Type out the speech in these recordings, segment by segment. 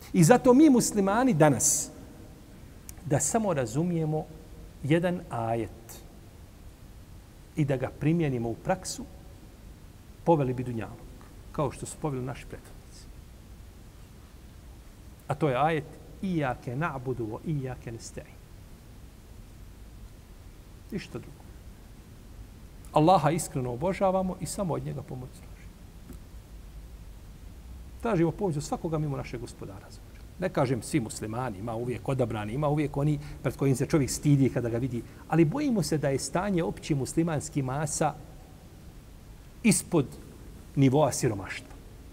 I zato mi muslimani danas, da samo razumijemo jedan ajet i da ga primijenimo u praksu, poveli bi dunjaluk, kao što su poveli naši prethodnici. A to je ajet Iyake na'budu wa iyake nesta'in. Ništa drugo. Allaha iskreno obožavamo i samo od njega pomoć tražimo. Tražimo pomoć od svakoga mimo našeg gospodara. Ne kažem svi muslimani, ima uvijek odabrani, ima uvijek oni pred kojim se čovjek stidi kada ga vidi, ali bojimo se da je stanje opći muslimanski masa ispod nivoa siromaštva.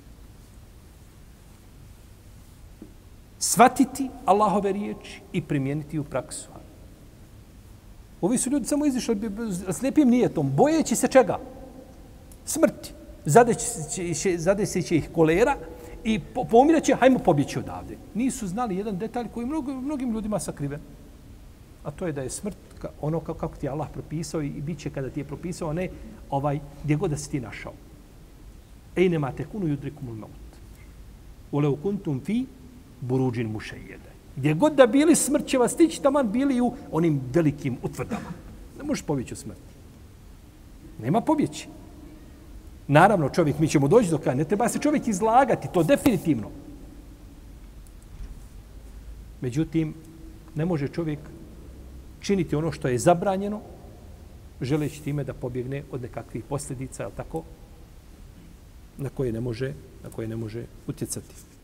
Svatiti Allahove riječi i primijeniti u praksu. Ovi su ljudi samo izišli s lijepim nijetom, bojeći se čega? Smrti. Zadesit će ih kolera i pomirat će, hajmo pobjeći odavde. Nisu znali jedan detalj koji mnogim ljudima sakriven. A to je da je smrt ono kako ti je Allah propisao i bit će kada ti je propisao, ne gdje god da si ti našao. Ejnema tekunu yudrikumul maut. Ulev kuntum fi buruđin mušejjede. Gdje god da bili, smrt će vas stići, taman bili u onim velikim utvrdama. Ne možeš pobjeći od smrti. Nema pobjeći. Naravno, čovjek, mi ćemo doći do kraja, ne treba se čovjek izlagati, to definitivno. Međutim, ne može čovjek činiti ono što je zabranjeno, želeći time da pobjegne od nekakvih posljedica, tako, na koje ne može utjecati.